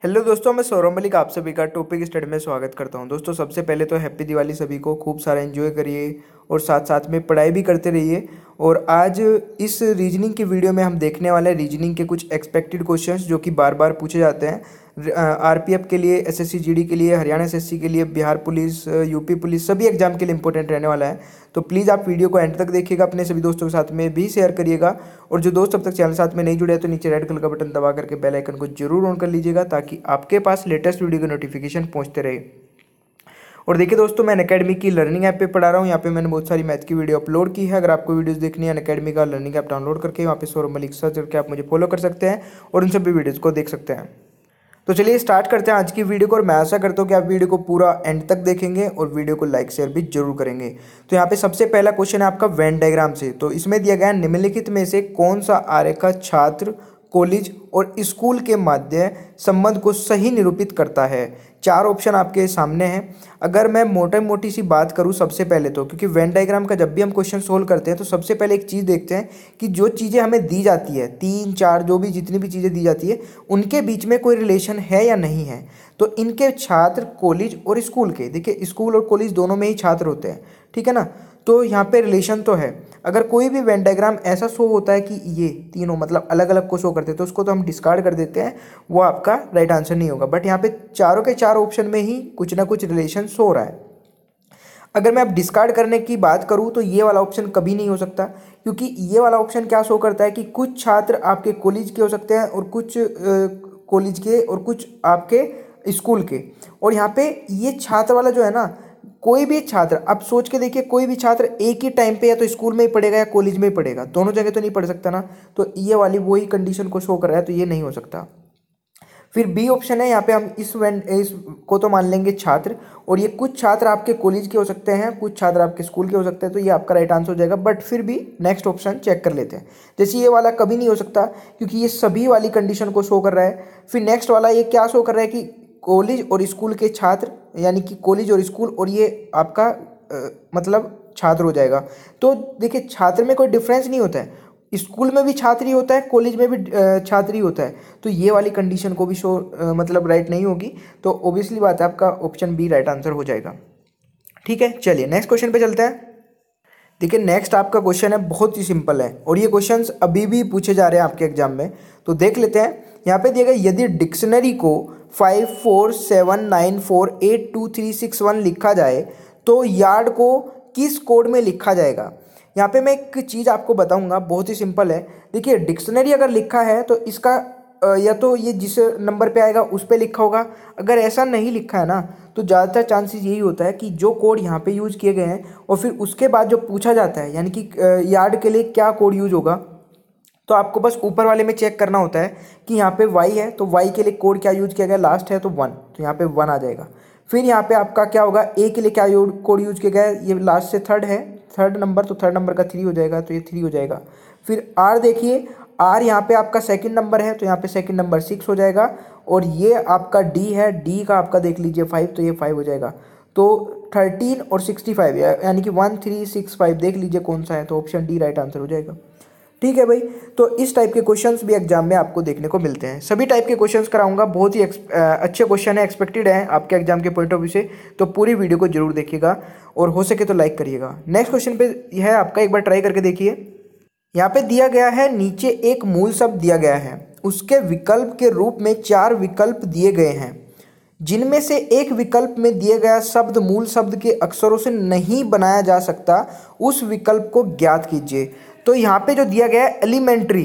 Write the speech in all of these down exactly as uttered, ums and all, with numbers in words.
Hello दोस्तों, मैं सौरभ मलिक आप सभी का टॉपिक स्टडी में स्वागत करता हूं। दोस्तों, सबसे पहले तो हैप्पी दिवाली सभी को। खूब सारा एंजॉय करिए और साथ साथ में पढ़ाई भी करते रहिए। और आज इस रीजनिंग की वीडियो में हम देखने वाले हैं रीजनिंग के कुछ एक्सपेक्टेड क्वेश्चंस जो कि बार बार पूछे जाते हैं आरपीएफ के लिए, एसएससी जीडी के लिए, हरियाणा एसएससी के लिए, बिहार पुलिस, यूपी पुलिस, सभी एग्जाम के लिए इंपॉर्टेंट रहने वाला है। तो प्लीज़ आप वीडियो को एंड तक देखिएगा, अपने सभी दोस्तों के साथ में भी शेयर करिएगा। और जो दोस्त अब तक चैनल साथ में नहीं जुड़े हैं तो नीचे रेड कलर का बटन दबा करके बेल आइकन को जरूर ऑन कर लीजिएगा ताकि आपके पास लेटेस्ट वीडियो का नोटिफिकेशन पहुंचते रहे। और देखिए दोस्तों, मैं अनअकैडमी की लर्निंग ऐप पे पढ़ा रहा हूँ। यहाँ पे मैंने बहुत सारी मैथ की वीडियो अपलोड की है। अगर आपको वीडियोस देखनी है अनअकैडमी का लर्निंग ऐप डाउनलोड करके वहाँ पे सौरभ मलिक सर्च करके आप मुझे फॉलो कर सकते हैं और उन सभी वीडियोज़ को देख सकते हैं। तो चलिए स्टार्ट करते हैं आज की वीडियो को। और मैं आशा करता हूँ कि आप वीडियो को पूरा एंड तक देखेंगे और वीडियो को लाइक शेयर भी जरूर करेंगे। तो यहाँ पे सबसे पहला क्वेश्चन है आपका वेन डायग्राम से। तो इसमें दिया गया है निम्नलिखित में से कौन सा आरेखा छात्र, कॉलेज और स्कूल के मध्य संबंध को सही निरूपित करता है। चार ऑप्शन आपके सामने हैं। अगर मैं मोटे मोटी सी बात करूं सबसे पहले तो, क्योंकि वेन डायग्राम का जब भी हम क्वेश्चन सोल्व करते हैं तो सबसे पहले एक चीज़ देखते हैं कि जो चीज़ें हमें दी जाती है, तीन चार जो भी जितनी भी चीज़ें दी जाती है, उनके बीच में कोई रिलेशन है या नहीं है। तो इनके छात्र, कॉलेज और स्कूल के, देखिए स्कूल और कॉलेज दोनों में ही छात्र होते हैं, ठीक है ना। तो यहाँ पे रिलेशन तो है। अगर कोई भी वेन डायग्राम ऐसा शो होता है कि ये तीनों मतलब अलग अलग को शो करते हैं तो उसको तो हम डिस्कार्ड कर देते हैं, वो आपका राइट आंसर नहीं होगा। बट यहाँ पे चारों के चार ऑप्शन में ही कुछ ना कुछ रिलेशन शो हो रहा है। अगर मैं अब डिस्कार्ड करने की बात करूँ तो ये वाला ऑप्शन कभी नहीं हो सकता, क्योंकि ये वाला ऑप्शन क्या शो करता है कि कुछ छात्र आपके कॉलेज के हो सकते हैं और कुछ कॉलेज के और कुछ आपके स्कूल के। और यहाँ पे ये छात्र वाला जो है ना, कोई भी छात्र, आप सोच के देखिए, कोई भी छात्र एक ही टाइम पे या तो स्कूल में ही पढ़ेगा या कॉलेज में ही पढ़ेगा, दोनों जगह तो नहीं पढ़ सकता ना। तो ये वाली वही कंडीशन को शो कर रहा है, तो ये नहीं हो सकता। फिर बी ऑप्शन है, यहाँ पे हम इस वेन इस को तो मान लेंगे छात्र, और ये कुछ छात्र आपके कॉलेज के हो सकते हैं, कुछ छात्र आपके स्कूल के हो सकते हैं, तो ये आपका राइट आंसर हो जाएगा। बट फिर भी नेक्स्ट ऑप्शन चेक कर लेते हैं। जैसे ये वाला कभी नहीं हो सकता क्योंकि ये सभी वाली कंडीशन को शो कर रहा है। फिर नेक्स्ट वाला ये क्या शो कर रहा है कि कॉलेज और स्कूल के छात्र, यानी कि कॉलेज और स्कूल, और ये आपका आ, मतलब छात्र हो जाएगा। तो देखिए छात्र में कोई डिफरेंस नहीं होता है, स्कूल में भी छात्र ही होता है, कॉलेज में भी छात्र ही होता है। तो ये वाली कंडीशन को भी शो मतलब राइट नहीं होगी। तो ऑब्वियसली बात है, आपका ऑप्शन बी राइट आंसर हो जाएगा। ठीक है, चलिए नेक्स्ट क्वेश्चन पे चलते हैं। देखिए नेक्स्ट आपका क्वेश्चन है, बहुत ही सिंपल है और ये क्वेश्चंस अभी भी पूछे जा रहे हैं आपके एग्जाम में। तो देख लेते हैं। यहाँ पे दिया गया, यदि डिक्शनरी को five four seven nine four eight two three six one लिखा जाए तो यार्ड को किस कोड में लिखा जाएगा। यहाँ पे मैं एक चीज़ आपको बताऊंगा, बहुत ही सिंपल है। देखिए डिक्शनरी अगर लिखा है तो इसका या तो ये जिस नंबर पे आएगा उस पे लिखा होगा। अगर ऐसा नहीं लिखा है ना तो ज़्यादातर चांसेस यही होता है कि जो कोड यहाँ पे यूज़ किए गए हैं और फिर उसके बाद जो पूछा जाता है, यानी कि यार्ड के लिए क्या कोड यूज होगा, तो आपको बस ऊपर वाले में चेक करना होता है कि यहाँ पे वाई है तो वाई के लिए कोड क्या यूज किया गया, लास्ट है तो वन, तो यहाँ पे वन आ जाएगा। फिर यहाँ पे आपका क्या होगा, ए के लिए क्या कोड यूज किया गया है, ये लास्ट से थर्ड है, थर्ड नंबर, तो थर्ड नंबर का थ्री हो जाएगा, तो ये थ्री हो जाएगा। फिर आर देखिए, आर यहाँ पे आपका सेकंड नंबर है तो यहाँ पे सेकंड नंबर सिक्स हो जाएगा। और ये आपका डी है, डी का आपका देख लीजिए फाइव, तो ये फाइव हो जाएगा। तो थर्टीन और सिक्सटी फाइव यानी कि वन थ्री सिक्स फाइव देख लीजिए कौन सा है, तो ऑप्शन डी राइट आंसर हो जाएगा। ठीक है भाई, तो इस टाइप के क्वेश्चंस भी एग्जाम में आपको देखने को मिलते हैं। सभी टाइप के क्वेश्चंस कराऊंगा, बहुत ही अच्छे क्वेश्चन है, एक्सपेक्टेड है आपके एग्जाम के पॉइंट ऑफ व्यू से। तो पूरी वीडियो को जरूर देखिएगा और हो सके तो लाइक करिएगा। नेक्स्ट क्वेश्चन पे यह है आपका, एक बार ट्राई करके देखिए। यहाँ पे दिया गया है, नीचे एक मूल शब्द दिया गया है, उसके विकल्प के रूप में चार विकल्प दिए गए हैं, जिनमें से एक विकल्प में दिए गया शब्द मूल शब्द के अक्षरों से नहीं बनाया जा सकता, उस विकल्प को ज्ञात कीजिए। तो यहाँ पे जो दिया गया है एलिमेंट्री,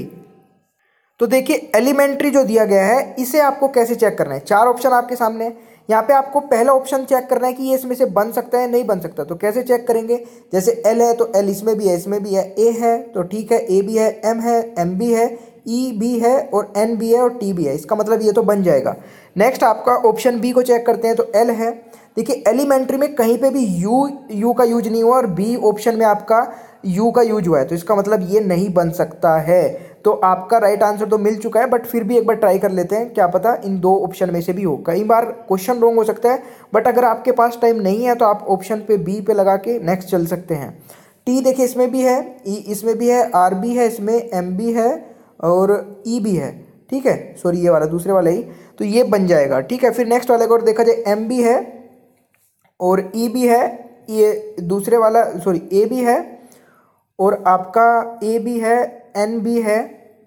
तो देखिए एलिमेंट्री जो दिया गया है इसे आपको कैसे चेक करना है। चार ऑप्शन आपके सामने है, यहाँ पे आपको पहला ऑप्शन चेक करना है कि ये इसमें से बन सकता है नहीं बन सकता। तो कैसे चेक करेंगे, जैसे एल है तो एल इसमें भी है, इसमें भी है, ए है तो ठीक है, ए भी है, एम है, एम भी है, ई भी है और एन भी है और टी भी है, इसका मतलब ये तो बन जाएगा। नेक्स्ट आपका ऑप्शन बी को चेक करते हैं, तो एल है। देखिए एलिमेंट्री में कहीं पे भी यू यू का यूज नहीं हुआ और बी ऑप्शन में आपका यू का यूज हुआ है, तो इसका मतलब ये नहीं बन सकता है। तो आपका राइट आंसर तो मिल चुका है, बट फिर भी एक बार ट्राई कर लेते हैं, क्या पता इन दो ऑप्शन में से भी हो। कई बार क्वेश्चन रॉन्ग हो सकता है, बट अगर आपके पास टाइम नहीं है तो आप ऑप्शन पे बी पे लगा के नेक्स्ट चल सकते हैं। टी देखिए इसमें भी है, ई इसमें भी है, आर भी है, इसमें एम भी है और ई भी है। ठीक है, सॉरी ये वाला दूसरे वाला ही, तो ये बन जाएगा। ठीक है, फिर नेक्स्ट वाले को और देखा जाए एम भी है और ई भी है, ये दूसरे वाला सॉरी ए भी है और आपका ए भी है, एन भी है,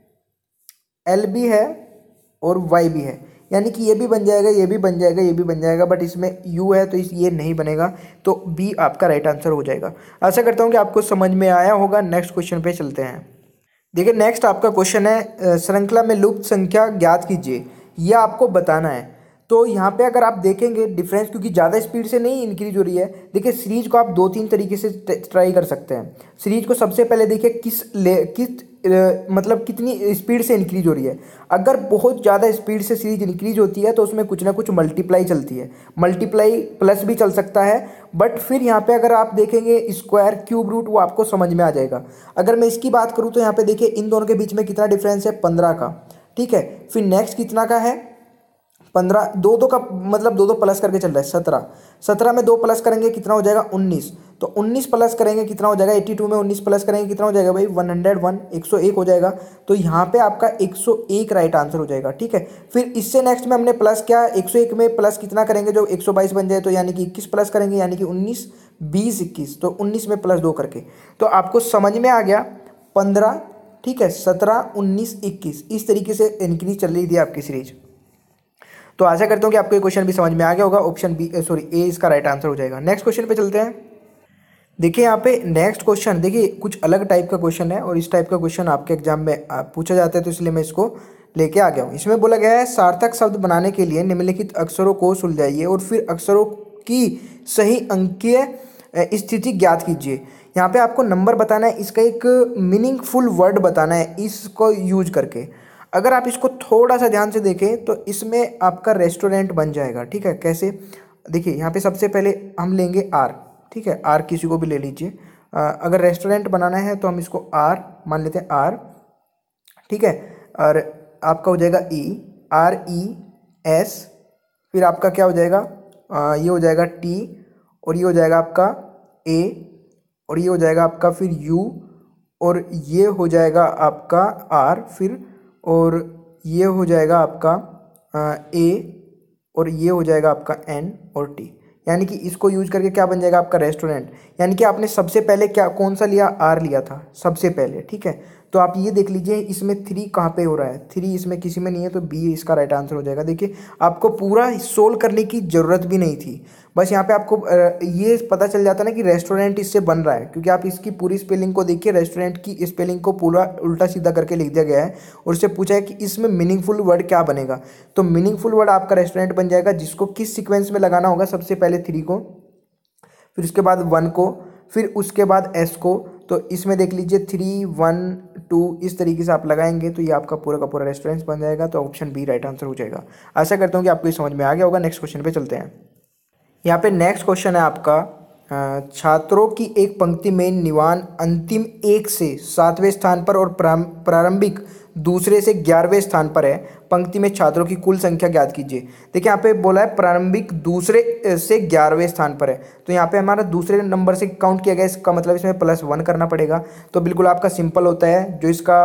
एल भी है और वाई भी है, यानी कि ये भी बन जाएगा, ये भी बन जाएगा, ये भी बन जाएगा, बट इसमें यू है तो इस ये नहीं बनेगा, तो बी आपका राइट आंसर हो जाएगा। आशा करता हूँ कि आपको समझ में आया होगा। नेक्स्ट क्वेश्चन पे चलते हैं। देखिए नेक्स्ट आपका क्वेश्चन है श्रृंखला में लुप्त संख्या ज्ञात कीजिए, यह आपको बताना है। तो यहाँ पे अगर आप देखेंगे डिफरेंस, क्योंकि ज़्यादा स्पीड से नहीं इंक्रीज हो रही है। देखिए सीरीज को आप दो तीन तरीके से ट्राई कर सकते हैं। सीरीज को सबसे पहले देखिए किस ले किस आ, मतलब कितनी स्पीड से इंक्रीज हो रही है। अगर बहुत ज़्यादा स्पीड से सीरीज इंक्रीज होती है तो उसमें कुछ ना कुछ मल्टीप्लाई चलती है, मल्टीप्लाई प्लस भी चल सकता है, बट फिर यहाँ पे अगर आप देखेंगे स्क्वायर क्यूब रूट वो आपको समझ में आ जाएगा। अगर मैं इसकी बात करूँ तो यहाँ पे देखिए इन दोनों के बीच में कितना डिफरेंस है, पंद्रह का। ठीक है, फिर नेक्स्ट कितना का है, पंद्रह, दो दो का मतलब दो दो प्लस करके चल रहा है, सत्रह, सत्रह में दो प्लस करेंगे कितना हो जाएगा, उन्नीस, तो उन्नीस प्लस करेंगे कितना हो जाएगा, बयासी में उन्नीस प्लस करेंगे कितना हो जाएगा भाई, एक सौ एक, एक सौ एक हो जाएगा। तो यहाँ पे आपका एक सौ एक राइट आंसर हो जाएगा। ठीक है, फिर इससे नेक्स्ट में हमने प्लस क्या, एक सौ एक में प्लस कितना करेंगे जो एक सौ बाईस बन जाए, तो यानी कि इक्कीस प्लस करेंगे, यानी कि उन्नीस, बीस, इक्कीस, तो उन्नीस में प्लस दो करके, तो आपको समझ में आ गया पंद्रह, ठीक है, सत्रह, उन्नीस, इक्कीस, इस तरीके से इंक्रीज चल रही थी आपकी सीरीज। तो आशा करता हूँ कि आपको ये क्वेश्चन भी समझ में आ गया होगा। ऑप्शन बी सॉरी ए इसका राइट आंसर हो जाएगा। नेक्स्ट क्वेश्चन पे चलते हैं। देखिए यहाँ पे नेक्स्ट क्वेश्चन, देखिए कुछ अलग टाइप का क्वेश्चन है और इस टाइप का क्वेश्चन आपके एग्जाम में पूछा जाता है, तो इसलिए मैं इसको लेके आ गया हूँ। इसमें बोला गया है सार्थक शब्द बनाने के लिए निम्नलिखित अक्षरों को सुलझाइए और फिर अक्षरों की सही अंकीय स्थिति ज्ञात कीजिए। यहाँ पे आपको नंबर बताना है, इसका एक मीनिंगफुल वर्ड बताना है इसको यूज करके। अगर आप इसको थोड़ा सा ध्यान से देखें तो इसमें आपका रेस्टोरेंट बन जाएगा। ठीक है, कैसे, देखिए यहाँ पे सबसे पहले हम लेंगे आर। ठीक है, आर किसी को भी ले लीजिए। अगर रेस्टोरेंट बनाना है तो हम इसको आर मान लेते हैं, आर। ठीक है, और आपका हो जाएगा ई, आर ई एस, फिर आपका क्या हो जाएगा, आ, ये हो जाएगा टी, और ये हो जाएगा आपका ए, और ये हो जाएगा आपका फिर यू, और ये हो जाएगा आपका आर, फिर और ये हो जाएगा आपका ए, और ये हो जाएगा आपका एन और टी। यानी कि इसको यूज करके क्या बन जाएगा आपका रेस्टोरेंट। यानी कि आपने सबसे पहले क्या कौन सा लिया, आर लिया था सबसे पहले। ठीक है, तो आप ये देख लीजिए इसमें थ्री कहाँ पे हो रहा है, थ्री इसमें किसी में नहीं है, तो बी इसका राइट आंसर हो जाएगा। देखिए आपको पूरा सोल्व करने की ज़रूरत भी नहीं थी, बस यहाँ पे आपको ये पता चल जाता ना कि रेस्टोरेंट इससे बन रहा है, क्योंकि आप इसकी पूरी स्पेलिंग को देखिए, रेस्टोरेंट की स्पेलिंग को पूरा उल्टा सीधा करके लिख दिया गया है और उससे पूछा है कि इसमें मीनिंगफुल वर्ड क्या बनेगा। तो मीनिंगफुल वर्ड आपका रेस्टोरेंट बन जाएगा, जिसको किस सीक्वेंस में लगाना होगा, सबसे पहले थ्री को, फिर उसके बाद वन को, फिर उसके बाद एस को। तो इसमें देख लीजिए थ्री वन टू इस तरीके से आप लगाएंगे तो ये आपका पूरा का पूरा रेस्टोरेंट बन जाएगा। तो ऑप्शन बी राइट आंसर हो जाएगा। आशा करता हूँ कि आपको ये समझ में आ गया होगा। नेक्स्ट क्वेश्चन पे चलते हैं। यहाँ पे नेक्स्ट क्वेश्चन है आपका, छात्रों की एक पंक्ति में निवान अंतिम एक से सातवें स्थान पर और प्रारंभिक दूसरे से ग्यारहवें स्थान पर है। पंक्ति में छात्रों की कुल संख्या ज्ञात कीजिए। देखिए यहाँ पे बोला है प्रारंभिक दूसरे से ग्यारहवें स्थान पर है, तो यहाँ पे हमारा दूसरे नंबर से काउंट किया गया, इसका मतलब इसमें प्लस वन करना पड़ेगा। तो बिल्कुल आपका सिंपल होता है, जो इसका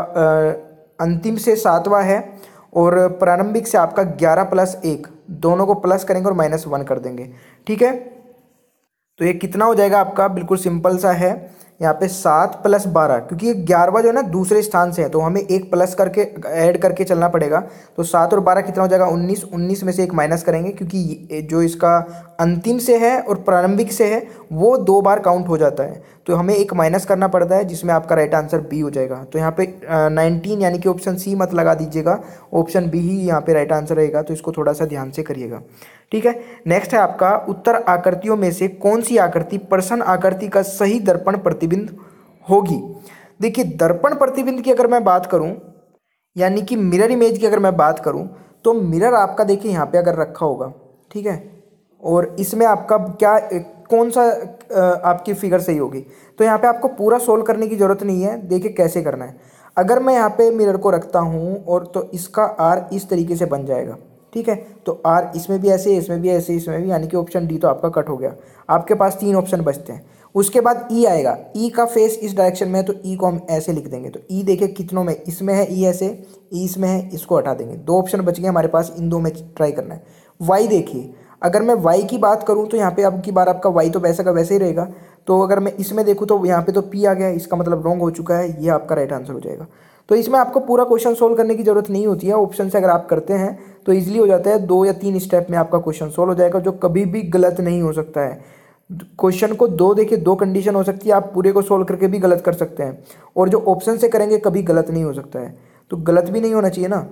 अंतिम से सातवां है और प्रारंभिक से आपका ग्यारह प्लस एक, दोनों को प्लस करेंगे और माइनस वन कर देंगे। ठीक है, तो ये कितना हो जाएगा आपका, बिल्कुल सिंपल सा है। यहाँ पे सात प्लस बारह, क्योंकि ये ग्यारहवा जो है ना दूसरे स्थान से है, तो हमें एक प्लस करके ऐड करके चलना पड़ेगा। तो सात और बारह कितना हो जाएगा, उन्नीस, उन्नीस में से एक माइनस करेंगे, क्योंकि जो इसका अंतिम से है और प्रारंभिक से है वो दो बार काउंट हो जाता है, तो हमें एक माइनस करना पड़ता है, जिसमें आपका राइट आंसर बी हो जाएगा। तो यहाँ पे नाइनटीन यानी कि ऑप्शन सी मत लगा दीजिएगा, ऑप्शन बी ही यहाँ पे राइट आंसर रहेगा, तो इसको थोड़ा सा ध्यान से करिएगा। ठीक है, नेक्स्ट है आपका, उत्तर आकृतियों में से कौन सी आकृति प्रश्न आकृति का सही दर्पण प्रतिबिंब होगी। देखिए दर्पण प्रतिबिंब की अगर मैं बात करूं, यानी कि मिरर इमेज की अगर मैं बात करूं, तो मिरर आपका देखिए यहाँ पे अगर रखा होगा, ठीक है, और इसमें आपका क्या कौन सा आपकी फिगर सही होगी। तो यहाँ पे आपको पूरा सोल्व करने की जरूरत नहीं है, देखिए कैसे करना है। अगर मैं यहाँ पे मिरर को रखता हूँ और तो इसका आर इस तरीके से बन जाएगा। ठीक है, तो आर इसमें भी ऐसे, इसमें भी ऐसे, इसमें भी, यानी कि ऑप्शन डी तो आपका कट हो गया। आपके पास तीन ऑप्शन बचते हैं, उसके बाद ई आएगा, ई का फेस इस डायरेक्शन में है तो ई को हम ऐसे लिख देंगे। तो ई देखिए कितनों में, इसमें है ई ऐसे, ई इसमें है, इसको हटा देंगे। दो ऑप्शन बच गए हमारे पास, इन दो में ट्राई करना है। वाई देखिए, अगर मैं वाई की बात करूँ तो यहाँ पे अब की बार आपका वाई तो वैसा का वैसे ही रहेगा। तो अगर मैं इसमें देखूँ तो यहाँ पे तो पी आ गया, इसका मतलब रॉन्ग हो चुका है, ये आपका राइट आंसर हो जाएगा। तो इसमें आपको पूरा क्वेश्चन सोल्व करने की जरूरत नहीं होती है, ऑप्शन से अगर आप करते हैं तो ईजिली हो जाता है। दो या तीन स्टेप में आपका क्वेश्चन सोल्व हो जाएगा, जो कभी भी गलत नहीं हो सकता है। क्वेश्चन को दो देखिए, दो कंडीशन हो सकती है, आप पूरे को सोल्व करके भी गलत कर सकते हैं, और जो ऑप्शन से करेंगे कभी गलत नहीं हो सकता है। तो गलत भी नहीं होना चाहिए ना।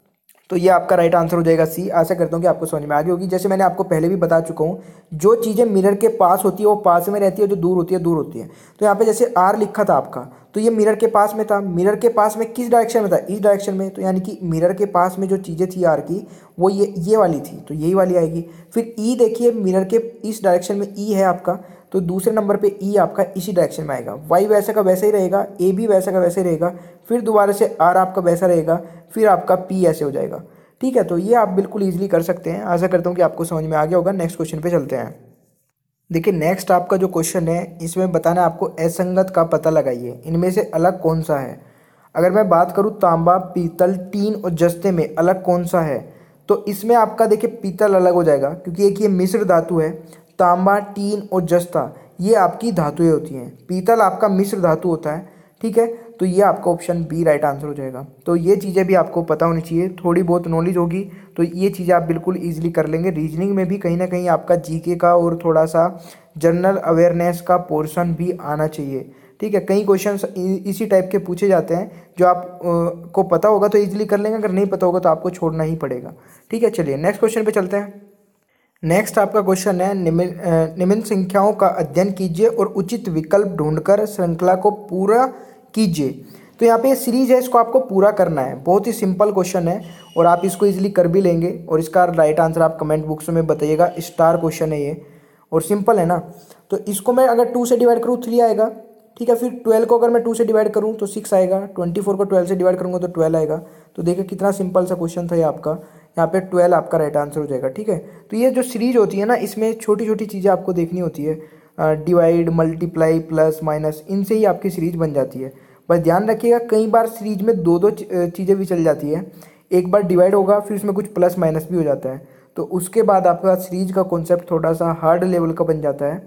तो ये आपका राइट आंसर हो जाएगा सी। आशा करता हूँ कि आपको समझ में आ गई होगी। जैसे मैंने आपको पहले भी बता चुका हूँ, जो चीज़ें मिरर के पास होती है वो पास में रहती है, जो दूर होती है दूर होती है। तो यहाँ पे जैसे आर लिखा था आपका, तो ये मिरर के पास में था। मिरर के पास में किस डायरेक्शन में था? इस डायरेक्शन में। तो यानी कि मिरर के पास में जो चीज़ें थी आर की, वो ये ये वाली थी, तो यही वाली आएगी। फिर ई देखिए, मिरर के इस डायरेक्शन में ई है आपका, तो दूसरे नंबर पे ई आपका इसी डायरेक्शन में आएगा। वाई वैसा का वैसा ही रहेगा, ए भी वैसा का वैसे ही रहेगा, फिर दोबारा से आर आपका वैसा रहेगा, फिर आपका पी ऐसे हो जाएगा। ठीक है, तो ये आप बिल्कुल इजीली कर सकते हैं। आशा करता हूँ कि आपको समझ में आ गया होगा। नेक्स्ट क्वेश्चन पे चलते हैं। देखिए नेक्स्ट आपका जो क्वेश्चन है, इसमें बताना है आपको असंगत का पता लगाइए, इनमें से अलग कौन सा है। अगर मैं बात करूँ तांबा, पीतल, टीन और जस्ते में अलग कौन सा है, तो इसमें आपका देखिए पीतल अलग हो जाएगा, क्योंकि एक ये मिश्र धातु है। तांबा, टीन और जस्ता ये आपकी धातुएं होती हैं, पीतल आपका मिश्र धातु होता है। ठीक है, तो ये आपका ऑप्शन बी राइट आंसर हो जाएगा। तो ये चीज़ें भी आपको पता होनी चाहिए, थोड़ी बहुत नॉलेज होगी तो ये चीज़ें आप बिल्कुल इजीली कर लेंगे। रीजनिंग में भी कहीं ना कहीं आपका जीके का और थोड़ा सा जनरल अवेयरनेस का पोर्शन भी आना चाहिए। ठीक है, कई क्वेश्चंस इसी टाइप के पूछे जाते हैं, जो आप आ, को पता होगा तो इजीली कर लेंगे, अगर नहीं पता होगा तो आपको छोड़ना ही पड़ेगा। ठीक है, चलिए नेक्स्ट क्वेश्चन पे चलते हैं। नेक्स्ट आपका क्वेश्चन है, निम्न निम्न संख्याओं का अध्ययन कीजिए और उचित विकल्प ढूंढकर श्रृंखला को पूरा कीजिए। तो यहाँ पे ये सीरीज है, इसको आपको पूरा करना है। बहुत ही सिंपल क्वेश्चन है और आप इसको इजीली कर भी लेंगे, और इसका राइट आंसर आप कमेंट बॉक्स में बताइएगा। स्टार क्वेश्चन है ये और सिंपल है ना। तो इसको मैं अगर टू से डिवाइड करूँ थ्री आएगा। ठीक है, फिर ट्वेल्व को अगर मैं टू से डिवाइड करूँ तो सिक्स आएगा। ट्वेंटी फोर को ट्वेल्व से डिवाइड करूँगा तो ट्वेल्व आएगा। तो देखिए कितना सिंपल सा क्वेश्चन था ये आपका। यहाँ पे ट्वेल्व आपका राइट आंसर हो जाएगा। ठीक है, तो ये जो सीरीज होती है ना, इसमें छोटी छोटी चीज़ें आपको देखनी होती है, डिवाइड, मल्टीप्लाई, प्लस, माइनस, इनसे ही आपकी सीरीज बन जाती है। बस ध्यान रखिएगा, कई बार सीरीज में दो दो चीज़ें भी चल जाती है। एक बार डिवाइड होगा, फिर उसमें कुछ प्लस माइनस भी हो जाता है, तो उसके बाद आपका सीरीज का कॉन्सेप्ट थोड़ा सा हार्ड लेवल का बन जाता है।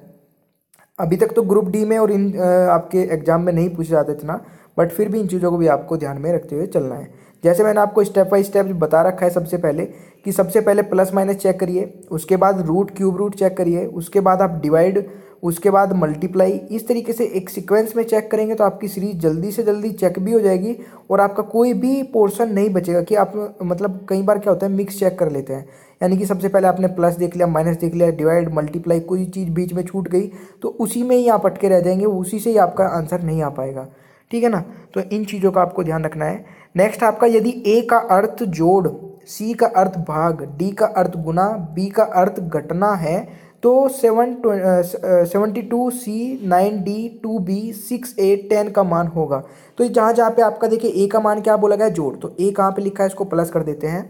अभी तक तो ग्रुप डी में और इन आपके एग्जाम में नहीं पूछा जाता इतना, बट फिर भी इन चीज़ों को भी आपको ध्यान में रखते हुए चलना है। जैसे मैंने आपको स्टेप बाय स्टेप बता रखा है सबसे पहले, कि सबसे पहले प्लस माइनस चेक करिए, उसके बाद रूट क्यूब रूट चेक करिए, उसके बाद आप डिवाइड, उसके बाद मल्टीप्लाई। इस तरीके से एक सीक्वेंस में चेक करेंगे तो आपकी सीरीज जल्दी से जल्दी चेक भी हो जाएगी, और आपका कोई भी पोर्शन नहीं बचेगा कि आप, मतलब कई बार क्या होता है मिक्स चेक कर लेते हैं, यानी कि सबसे पहले आपने प्लस देख लिया, माइनस देख लिया, डिवाइड, मल्टीप्लाई, कोई चीज़ बीच में छूट गई तो उसी में ही आप अटके रह जाएंगे, उसी से ही आपका आंसर नहीं आ पाएगा। ठीक है ना, तो इन चीज़ों का आपको ध्यान रखना है। नेक्स्ट आपका, यदि ए का अर्थ जोड़, सी का अर्थ भाग, डी का अर्थ गुना, बी का अर्थ घटना है, तो seven seventy two C, nine D, two B, six A, ten का मान होगा। तो जहाँ जहाँ पे आपका देखिए ए का मान क्या बोला गया है, जोड़, तो ए कहाँ पे लिखा है, इसको प्लस कर देते हैं।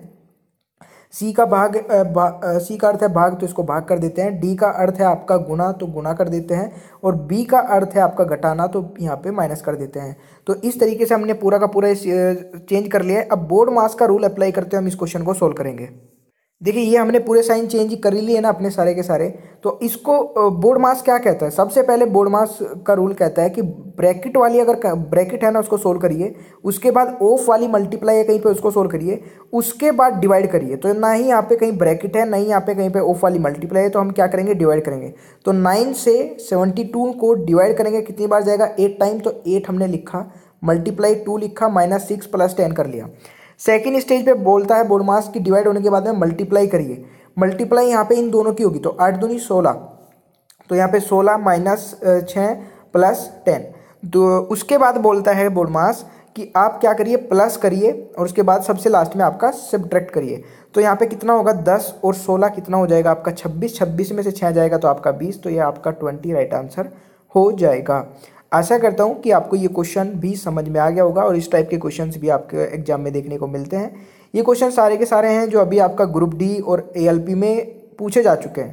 सी का भाग, भा, सी का अर्थ है भाग, तो इसको भाग कर देते हैं। डी का अर्थ है आपका गुना, तो गुना कर देते हैं, और बी का अर्थ है आपका घटाना, तो यहाँ पे माइनस कर देते हैं। तो इस तरीके से हमने पूरा का पूरा चेंज कर लिया है। अब बोर्ड मास का रूल अप्लाई करते हुए हम इस क्वेश्चन को सोल्व करेंगे। देखिए ये हमने पूरे साइन चेंज कर ही लिए ना अपने सारे के सारे। तो इसको बोर्ड मास क्या कहता है, सबसे पहले बोर्ड मास का रूल कहता है कि ब्रैकेट वाली, अगर ब्रैकेट है ना उसको सोल्व करिए, उसके बाद ऑफ वाली मल्टीप्लाई है कहीं पे उसको सोल्व करिए, उसके बाद डिवाइड करिए। तो ना ही यहाँ पे कहीं ब्रैकेट है, ना ही यहाँ पे कहीं पे ऑफ वाली मल्टीप्लाई है, तो हम क्या करेंगे, डिवाइड करेंगे। तो नाइन से सेवेंटी टू को डिवाइड करेंगे, कितनी बार जाएगा, एट टाइम, तो एट हमने लिखा, मल्टीप्लाई टू लिखा, माइनस सिक्स प्लस टेन कर लिया। सेकेंड स्टेज पे बोलता है बोर्ड मास की डिवाइड होने के बाद में मल्टीप्लाई करिए। मल्टीप्लाई यहाँ पे इन दोनों की होगी, तो आठ दूनी सोलह, तो यहाँ पे सोलह माइनस छः प्लस टेन। तो उसके बाद बोलता है बोर्ड मास कि आप क्या करिए, प्लस करिए, और उसके बाद सबसे लास्ट में आपका सब्ट्रैक्ट करिए। तो यहाँ पे कितना होगा, दस और सोलह कितना हो जाएगा आपका छब्बीस, छब्बीस में से छः जाएगा तो आपका बीस, तो ये आपका ट्वेंटी राइट आंसर हो जाएगा। आशा करता हूँ कि आपको ये क्वेश्चन भी समझ में आ गया होगा, और इस टाइप के क्वेश्चंस भी आपके एग्जाम में देखने को मिलते हैं। ये क्वेश्चन सारे के सारे हैं जो अभी आपका ग्रुप डी और एएलपी में पूछे जा चुके हैं।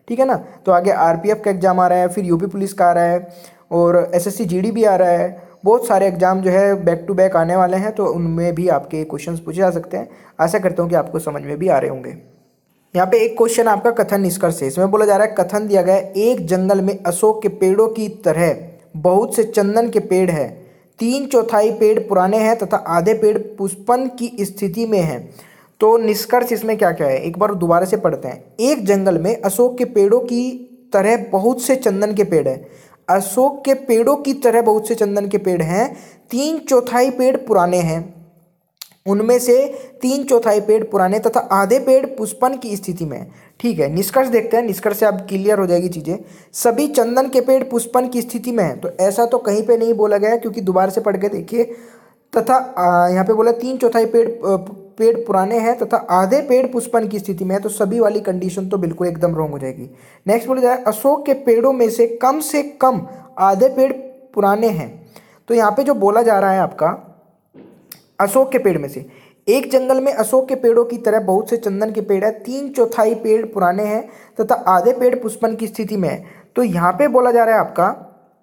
ठीक है ना। तो आगे आरपीएफ का एग्जाम आ रहा है, फिर यूपी पुलिस का आ रहा है और एसएससी जीडी भी आ रहा है। बहुत सारे एग्जाम जो है बैक टू बैक आने वाले हैं, तो उनमें भी आपके क्वेश्चंस पूछे जा सकते हैं। आशा करता हूँ कि आपको समझ में भी आ रहे होंगे। यहाँ पे एक क्वेश्चन आपका कथन निष्कर्ष है। इसमें बोला जा रहा है, कथन दिया गया है, एक जंगल में अशोक के पेड़ों की तरह बहुत से चंदन के पेड़ हैं। तीन चौथाई पेड़ पुराने हैं तथा आधे पेड़ पुष्पन की स्थिति में हैं। तो निष्कर्ष इसमें क्या क्या है, एक बार दोबारा से पढ़ते हैं। एक जंगल में अशोक के पेड़ों की तरह बहुत से चंदन के पेड़ हैं। अशोक के पेड़ों की तरह बहुत से चंदन के पेड़ हैं। तीन चौथाई पेड़ पुराने हैं, उनमें से तीन चौथाई पेड़ पुराने तथा आधे पेड़ पुष्पन की स्थिति में। ठीक है, निष्कर्ष देखते हैं। निष्कर्ष से अब क्लियर हो जाएगी चीजें। सभी चंदन के पेड़ पुष्पन की स्थिति में है, तो ऐसा तो कहीं पे नहीं बोला गया, क्योंकि दोबारा से पढ़ के देखिए। तथा यहाँ पे बोला तीन चौथाई पेड़ पेड़ पुराने हैं तथा आधे पेड़ पुष्पन की स्थिति में है, तो सभी वाली कंडीशन तो बिल्कुल एकदम रॉन्ग हो जाएगी। नेक्स्ट बोला जाए, अशोक के पेड़ों में से कम से कम आधे पेड़ पुराने हैं। तो यहाँ पे जो बोला जा रहा है आपका, अशोक के पेड़ में से, एक जंगल में अशोक के पेड़ों की तरह बहुत से चंदन के पेड़ है, तीन चौथाई पेड़ पुराने हैं तथा आधे पेड़ पुष्पन की स्थिति में है। तो यहाँ पे बोला जा रहा है आपका,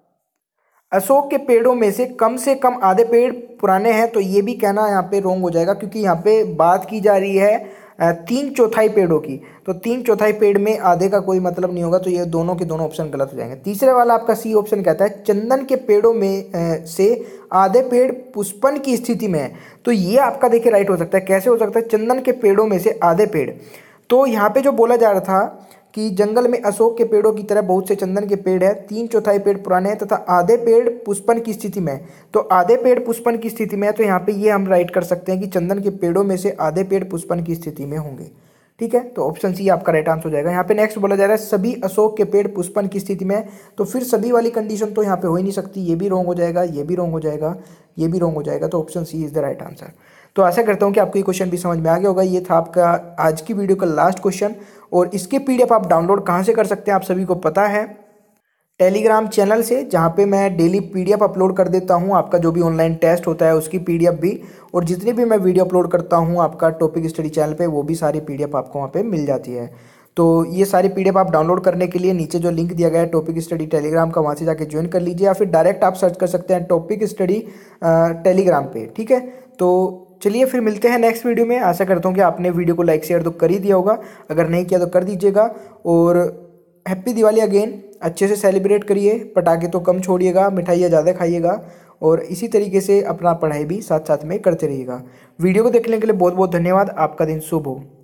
अशोक के पेड़ों में से कम से कम आधे पेड़ पुराने हैं, तो ये भी कहना यहाँ पे रोंग हो जाएगा, क्योंकि यहाँ पे बात की जा रही है तीन चौथाई पेड़ों की। तो तीन चौथाई पेड़ में आधे का कोई मतलब नहीं होगा, तो ये दोनों के दोनों ऑप्शन गलत हो जाएंगे। तीसरे वाला आपका सी ऑप्शन कहता है, चंदन के पेड़ों में से आधे पेड़ पुष्पन की स्थिति में है। तो ये आपका देखिए राइट हो सकता है। कैसे हो सकता है, चंदन के पेड़ों में से आधे पेड़। तो यहाँ पे जो बोला जा रहा था कि जंगल में अशोक के पेड़ों की तरह बहुत से चंदन के पेड़ है, तीन चौथाई पेड़ पुराने हैं तथा आधे पेड़ पुष्पन की स्थिति में है। तो आधे पेड़ पुष्पन की स्थिति में है, तो यहाँ पे ये हम राइट कर सकते हैं कि चंदन के पेड़ों में से आधे पेड़ पुष्पन की स्थिति में होंगे। ठीक है, तो ऑप्शन सी आपका राइट आंसर हो जाएगा। यहाँ पे नेक्स्ट बोला जा रहा है, सभी अशोक के पेड़ पुष्पन की स्थिति में है। तो फिर सभी वाली कंडीशन तो यहाँ पे हो ही नहीं सकती, ये भी रॉन्ग हो जाएगा, ये भी रॉन्ग हो जाएगा, ये भी रॉन्ग हो जाएगा। तो option C is the right answer. तो आशा करता हूँ कि आपको ये क्वेश्चन भी समझ में आ गया होगा। ये था आपका आज की वीडियो का लास्ट क्वेश्चन, और इसके पीडीएफ आप डाउनलोड कहाँ से कर सकते हैं आप सभी को पता है, टेलीग्राम चैनल से, जहाँ पे मैं डेली पीडीएफ अपलोड कर देता हूँ। आपका जो भी ऑनलाइन टेस्ट होता है उसकी पीडीएफ भी, और जितनी भी मैं वीडियो अपलोड करता हूँ आपका टॉपिक स्टडी चैनल पे, वो भी सारी पीडीएफ आपको वहाँ पे मिल जाती है। तो ये सारी पीडीएफ आप डाउनलोड करने के लिए नीचे जो लिंक दिया गया है टॉपिक स्टडी टेलीग्राम का, वहाँ से जाके ज्वाइन कर लीजिए, या फिर डायरेक्ट आप सर्च कर सकते हैं टॉपिक स्टडी टेलीग्राम पे। ठीक है, तो चलिए फिर मिलते हैं नेक्स्ट वीडियो में। आशा करता हूँ कि आपने वीडियो को लाइक शेयर तो कर ही दिया होगा, अगर नहीं किया तो कर दीजिएगा। और हैप्पी दिवाली अगेन, अच्छे से सेलिब्रेट करिए, पटाखे तो कम छोड़िएगा, मिठाइयाँ ज़्यादा खाइएगा, और इसी तरीके से अपना पढ़ाई भी साथ साथ में करते रहिएगा। वीडियो को देखने के लिए बहुत बहुत धन्यवाद। आपका दिन शुभ हो।